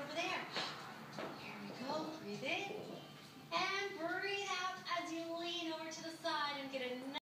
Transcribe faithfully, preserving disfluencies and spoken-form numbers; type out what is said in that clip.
over there. Here we go. Breathe in and breathe out as you lean over to the side and get a nice